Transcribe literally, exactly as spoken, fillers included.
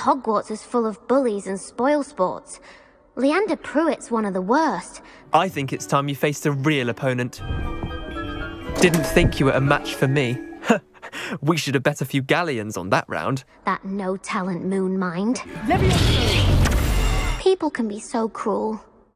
Hogwarts is full of bullies and spoilsports. Leander Prewett's one of the worst. I think it's time you faced a real opponent. Didn't think you were a match for me. We should have bet a few galleons on that round. That no-talent moon mind. People can be so cruel.